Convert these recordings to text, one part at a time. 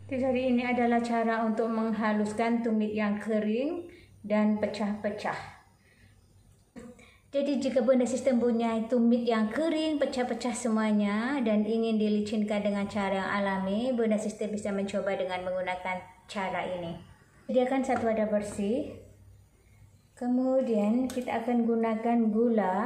Tips hari ini adalah cara untuk menghaluskan tumit yang kering dan pecah-pecah. Jadi jika Bunda Sister punya tumit yang kering, pecah-pecah semuanya dan ingin dilicinkan dengan cara yang alami, Bunda Sister bisa mencoba dengan menggunakan cara ini. Sediakan satu wadah bersih. Kemudian kita akan gunakan gula.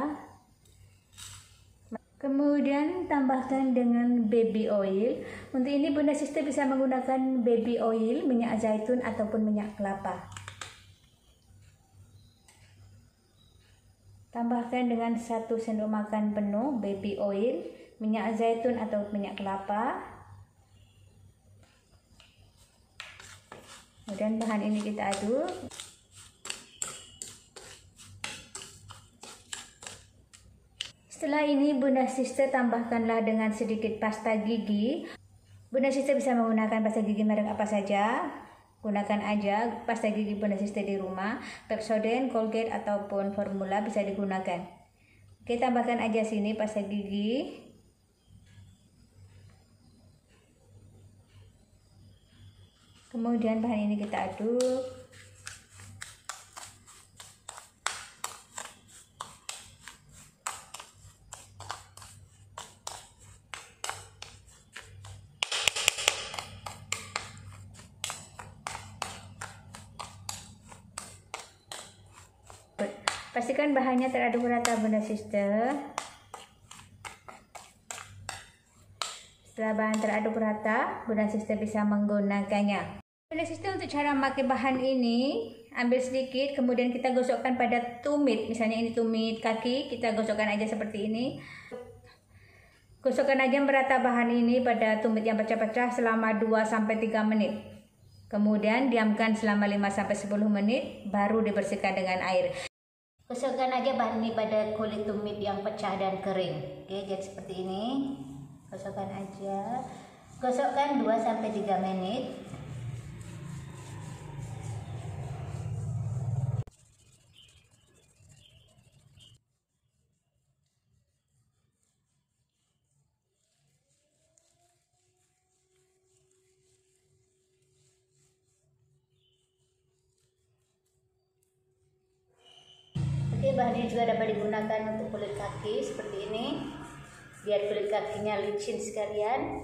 Kemudian tambahkan dengan baby oil. Untuk ini Bunda Sister bisa menggunakan baby oil, minyak zaitun ataupun minyak kelapa. Tambahkan dengan 1 sendok makan penuh baby oil, minyak zaitun atau minyak kelapa. Kemudian bahan ini kita aduk. Setelah ini Bunda Sister tambahkanlah dengan sedikit pasta gigi. Bunda Sister bisa menggunakan pasta gigi merek apa saja. Gunakan aja pasta gigi Bunda Sister di rumah, Pepsodent, Colgate ataupun formula bisa digunakan. Oke, tambahkan aja sini pasta gigi. Kemudian bahan ini kita aduk. Pastikan bahannya teraduk rata Bunda Sister. Setelah bahan teraduk rata, Bunda Sister bisa menggunakannya. Bunda Sister untuk cara memakai bahan ini, ambil sedikit, kemudian kita gosokkan pada tumit. Misalnya ini tumit kaki, kita gosokkan aja seperti ini. Gosokkan aja merata bahan ini pada tumit yang pecah-pecah selama 2-3 menit. Kemudian diamkan selama 5-10 menit, baru dibersihkan dengan air. Gosokkan aja bahan ini pada kulit tumit yang pecah dan kering. Oke, jadi seperti ini. Gosokkan aja. Gosokkan 2-3 menit. Oke, bahan ini juga dapat digunakan untuk kulit kaki seperti ini, biar kulit kakinya licin sekalian.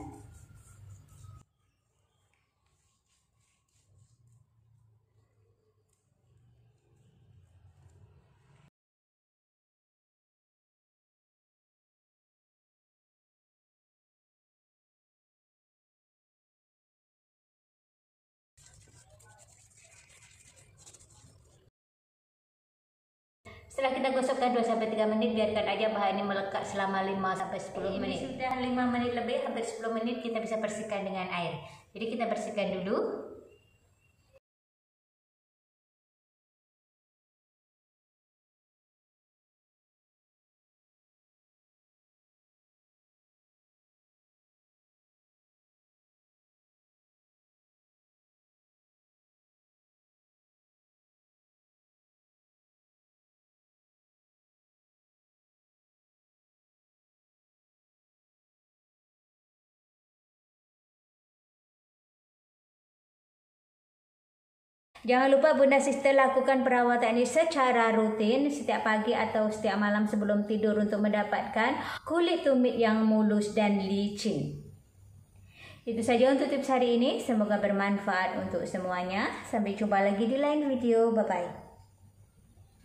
Setelah kita gosokkan 2-3 menit, biarkan aja bahan ini melekat selama 5-10 menit. Ini sudah 5 menit lebih, hampir 10 menit kita bisa bersihkan dengan air. Jadi kita bersihkan dulu. Jangan lupa Bunda Sister lakukan perawatan ini secara rutin setiap pagi atau setiap malam sebelum tidur untuk mendapatkan kulit tumit yang mulus dan licin. Itu saja untuk tips hari ini. Semoga bermanfaat untuk semuanya. Sampai jumpa lagi di lain video. Bye-bye.